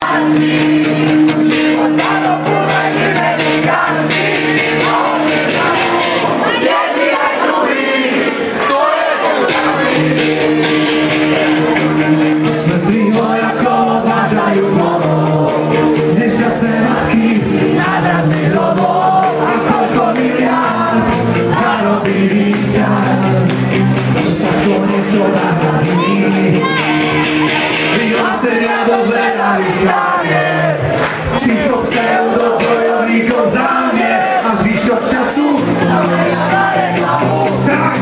Cicho pseudo-bojowníkov záměr a zvyšok času tak!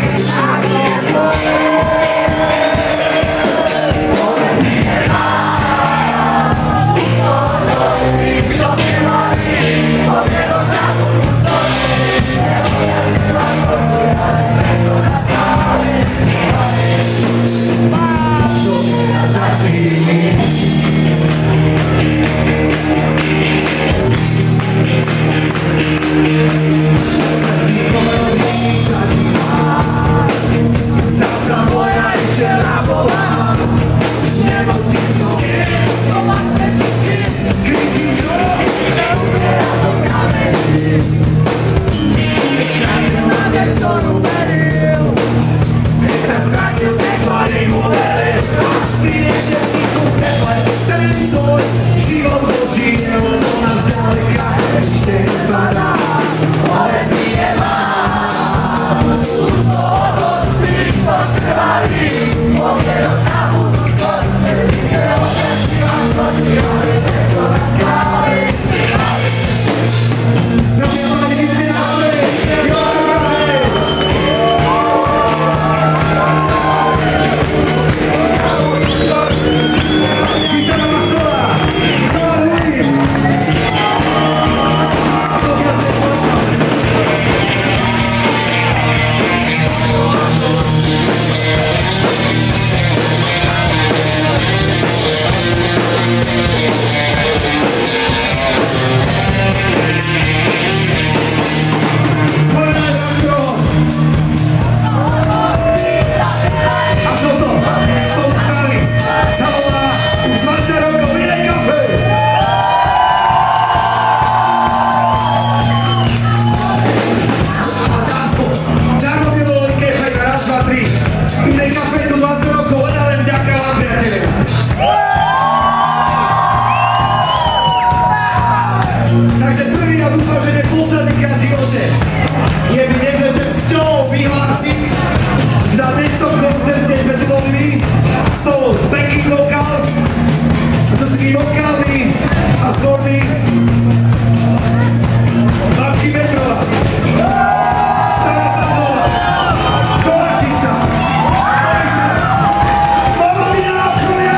Takže prvý a dúfam, že nie posledný krát v živote je mi nezväčšen cťou vyhlásiť, že na dnešnom koncerte sme tu boli my spolu s backing vocals, so všetkými vokálmi a zbormi Bačky Petrovac, Stará Pazová, Kovačica, Vavadina Choria!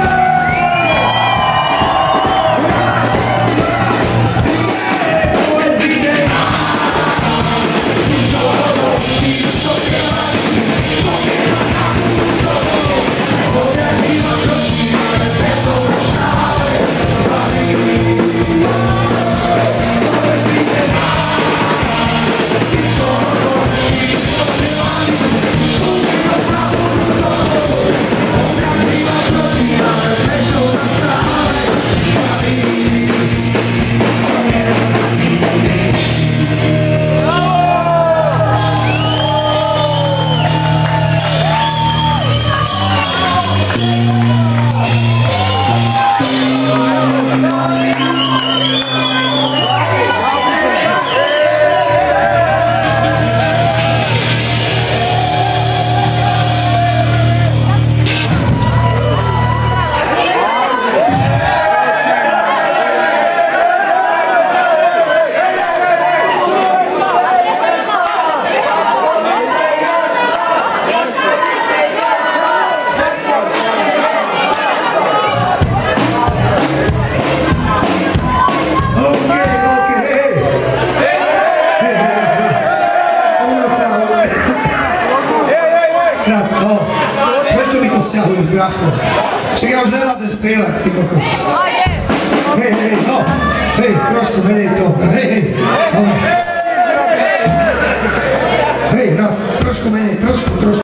Prečo mi to stiahujú, brácho? Však ja už nevládem strieľať, ty kokos. Hej, no. Hej, trošku menej to. Hej, no. Hej, raz, trošku menej, trošku.